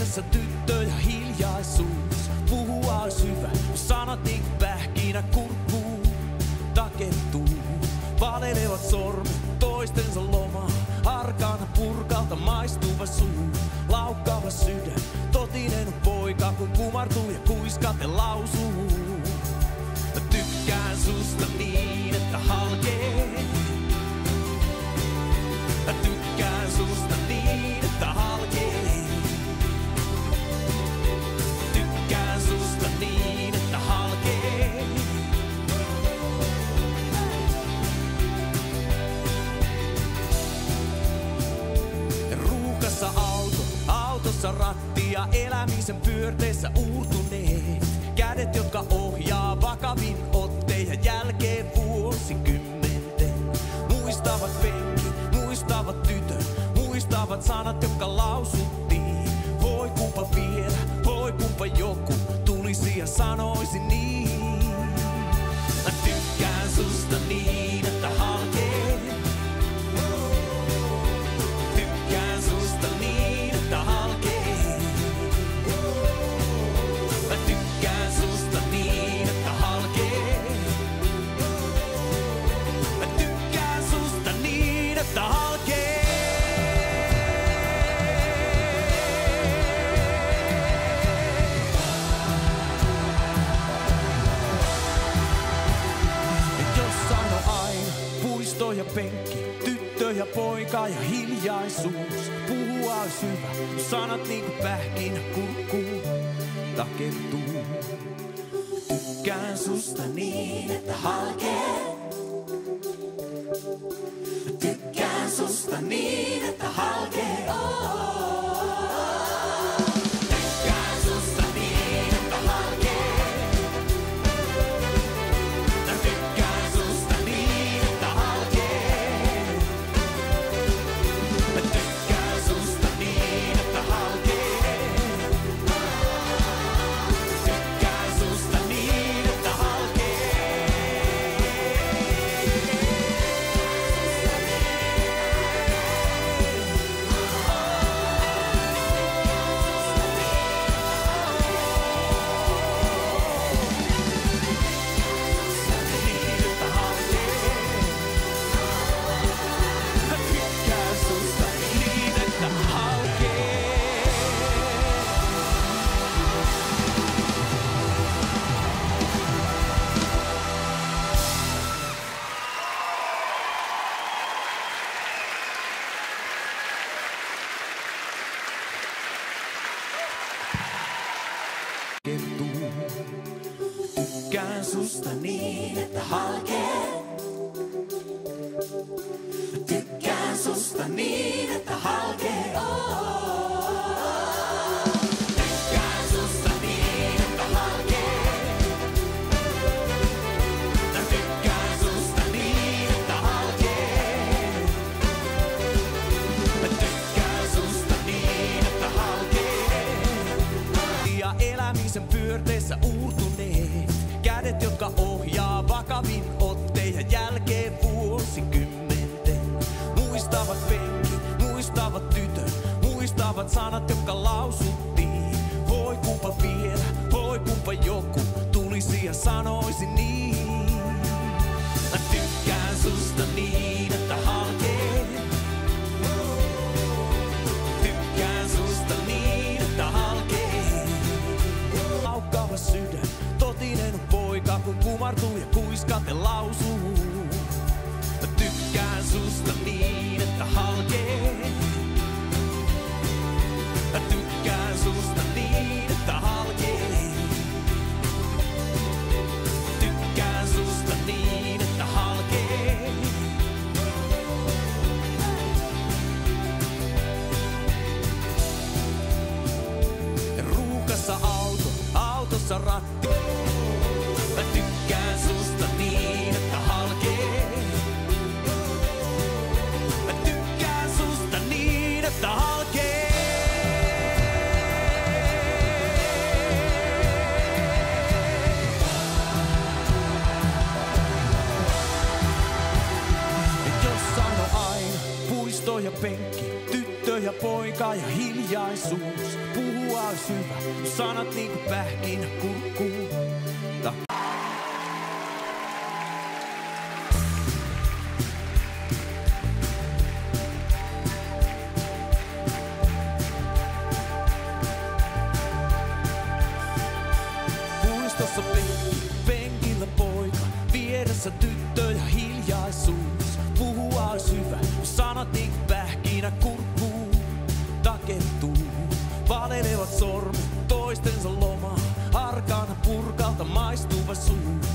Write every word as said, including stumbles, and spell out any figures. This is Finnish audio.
Ruuhkassa tyttö ja hiljaisuus. Puhua ois hyvä, sanat niin kuin pähkinä kurkkuun takertuu. Valelevat sormet toistensa lomaa. Arkana purkalta maistuva suu. Laukkaava sydän, totinen on poika, kun kumartuu ja kuiskaten lausuu. Tykkään susta niin, että halkee. Tykkään susta niin, että halkee. Tykkään susta niin, että halkee. Ruuhkassa auto, autossa ratti ja elämisen pyörteissä uurtuneet. Kädet, jotka ohjaa vakavin otteen ja jälkeen vuosikymmenten. Muistavat penkki, muistavat tytön, muistavat sanat, jotka lausuttiin. Voi kumpa vielä, voi kumpa joku tulisi ja sanoisi niin. Mä tykkään susta niin, että halkee. Tykkään susta niin, että halkee. Mä tykkään susta niin, että halkee. Mä tykkään susta niin, että halkee. Jossain on aina puisto ja penkki, tyttö ja poika ja hiljaisuus. Puhua ois hyvä, sanat niinku pähkinä kurkkuun takertuu. Tykkään susta niin, että halkee. Tykkään susta niin, että halkee. Tykkään susta niin, että halkee. Tykkään susta niin, että halkee. Tykkään susta niin, että halkee. Tykkään susta niin, että halkee. Tykkään susta niin, että halkee. Kertuu. Tykkään susta niin, että halkee. Tykkään susta niin, että halkee. Tykkään susta niin, että halkee. Tykkään susta niin, että halkee. Tykkään susta niin, että halkee. Ja elämisen pyörteissä uurtuneet. Kädet, jotka ohjaa vakavin otteen ja jälkeen vuosikymmenten. Muistavat penkki, muistavat tytön, muistavat sanat, jotka lausuttiin. Voi kumpa vielä, voi kumpa joku tulisi ja sanoisi niin. Mä tykkään susta niin, että halkee. Tykkään susta niin, että halkee. Laukkaava sydän, totinen on poika, kun kumartuu ja kuiskaten lausuu. Mä tykkään susta niin, että halkee. Mä tykkään susta niin, että halkee. Tykkään susta niin, että halkee. Ruuhkassa auto, autossa ratti. Mä tykkään susta niin, että halkee. Mä tykkään susta niin, että halkee. Jossain on aina puisto ja penkki, tyttö tyttö ja poika ja hiljaisuus. Puhua olisi hyvä, sanat niinku pähkinä kurkkuun. Puistossa penkki, penkillä poika, vieressä tyttö ja hiljaisuus. Puhua olisi hyvä, sanat niinku pähkinä kurkkuun takertuu. Valelevat sormet toistensa lomaa, arkana purkalta maistuva suu.